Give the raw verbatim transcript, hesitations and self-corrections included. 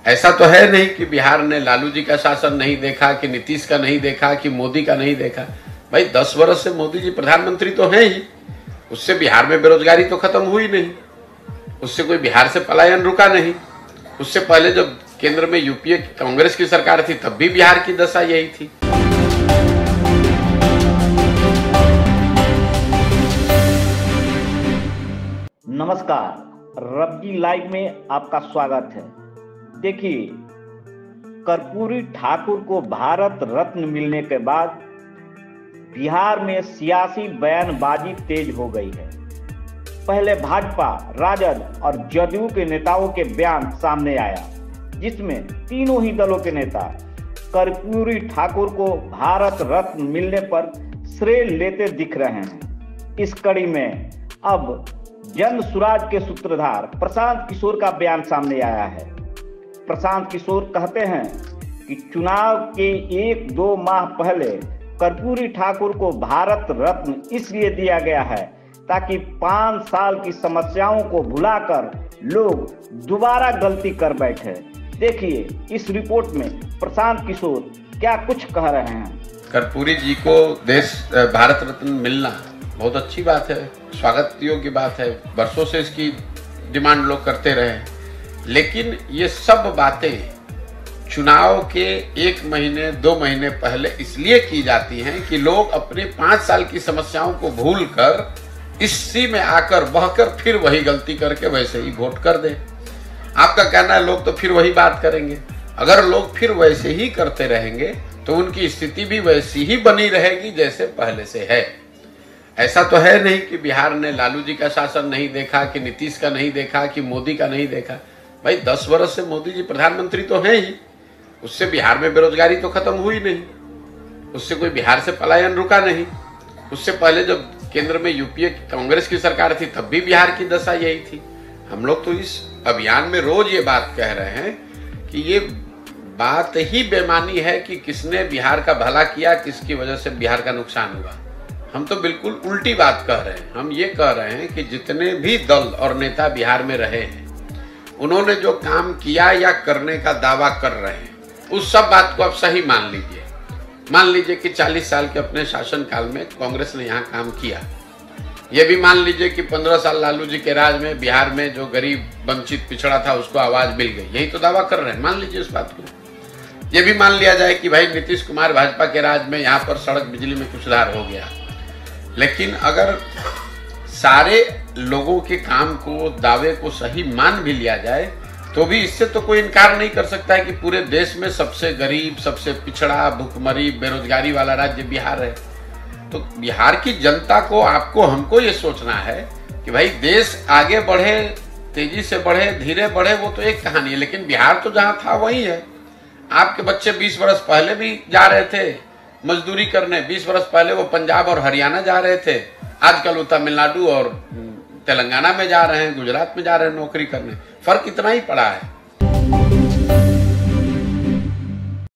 ऐसा तो है नहीं कि बिहार ने लालू जी का शासन नहीं देखा, कि नीतीश का नहीं देखा, कि मोदी का नहीं देखा। भाई दस वर्ष से मोदी जी प्रधानमंत्री तो हैं ही, उससे बिहार में बेरोजगारी तो खत्म हुई नहीं, उससे कोई बिहार से पलायन रुका नहीं। उससे पहले जब केंद्र में यूपीए कांग्रेस की सरकार थी तब भी बिहार की दशा यही थी। नमस्कार, रब्जी लाइव में आपका स्वागत है। देखिए, कर्पूरी ठाकुर को भारत रत्न मिलने के बाद बिहार में सियासी बयानबाजी तेज हो गई है। पहले भाजपा, राजद और जदयू के नेताओं के बयान सामने आया, जिसमें तीनों ही दलों के नेता कर्पूरी ठाकुर को भारत रत्न मिलने पर श्रेय लेते दिख रहे हैं। इस कड़ी में अब जन सुराज के सूत्रधार प्रशांत किशोर का बयान सामने आया है। प्रशांत किशोर कहते हैं कि चुनाव के एक दो माह पहले कर्पूरी ठाकुर को भारत रत्न इसलिए दिया गया है ताकि पांच साल की समस्याओं को भुलाकर लोग दोबारा गलती कर बैठे। देखिए इस रिपोर्ट में प्रशांत किशोर क्या कुछ कह रहे हैं। कर्पूरी जी को देश भारत रत्न मिलना बहुत अच्छी बात है, स्वागत योग्य बात है। वर्षों से इसकी डिमांड लोग करते रहे, लेकिन ये सब बातें चुनाव के एक महीने दो महीने पहले इसलिए की जाती हैं कि लोग अपने पांच साल की समस्याओं को भूलकर इसी में आकर बहकर फिर वही गलती करके वैसे ही वोट कर दें। आपका कहना है लोग तो फिर वही बात करेंगे। अगर लोग फिर वैसे ही करते रहेंगे तो उनकी स्थिति भी वैसी ही बनी रहेगी जैसे पहले से है। ऐसा तो है नहीं कि बिहार ने लालू जी का शासन नहीं देखा, कि नीतीश का नहीं देखा, कि मोदी का नहीं देखा। भाई दस वर्ष से मोदी जी प्रधानमंत्री तो हैं ही, उससे बिहार में बेरोजगारी तो खत्म हुई नहीं, उससे कोई बिहार से पलायन रुका नहीं। उससे पहले जब केंद्र में यूपीए कांग्रेस की सरकार थी तब भी बिहार की दशा यही थी। हम लोग तो इस अभियान में रोज ये बात कह रहे हैं कि ये बात ही बेमानी है कि किसने बिहार का भला किया, किसकी वजह से बिहार का नुकसान हुआ। हम तो बिल्कुल उल्टी बात कह रहे हैं। हम ये कह रहे हैं कि जितने भी दल और नेता बिहार में रहे हैं, उन्होंने जो काम किया या करने का दावा कर रहे हैं, उस सब बात को आप सही मान लीजिए। मान लीजिए कि चालीस साल के अपने शासन काल में कांग्रेस ने यहाँ काम किया। ये भी मान लीजिए कि पंद्रह साल लालू जी के राज में बिहार में जो गरीब वंचित पिछड़ा था उसको आवाज मिल गई। यही तो दावा कर रहे हैं, मान लीजिए इस बात को। ये भी मान लिया जाए कि भाई नीतीश कुमार भाजपा के राज में यहाँ पर सड़क बिजली में कुछ सुधार हो गया। लेकिन अगर सारे लोगों के काम को, दावे को सही मान भी लिया जाए तो भी इससे तो कोई इनकार नहीं कर सकता है कि पूरे देश में सबसे गरीब, सबसे पिछड़ा, भुखमरी, बेरोजगारी वाला राज्य बिहार है। तो बिहार की जनता को, आपको, हमको ये सोचना है कि भाई देश आगे बढ़े, तेजी से बढ़े, धीरे बढ़े, वो तो एक कहानी है, लेकिन बिहार तो जहां था वही है। आपके बच्चे बीस वर्ष पहले भी जा रहे थे मजदूरी करने, बीस वर्ष पहले वो पंजाब और हरियाणा जा रहे थे, आजकल वो तमिलनाडु और तेलंगाना में जा रहे हैं, गुजरात में जा रहे हैं नौकरी करने। फर्क इतना ही पड़ा है।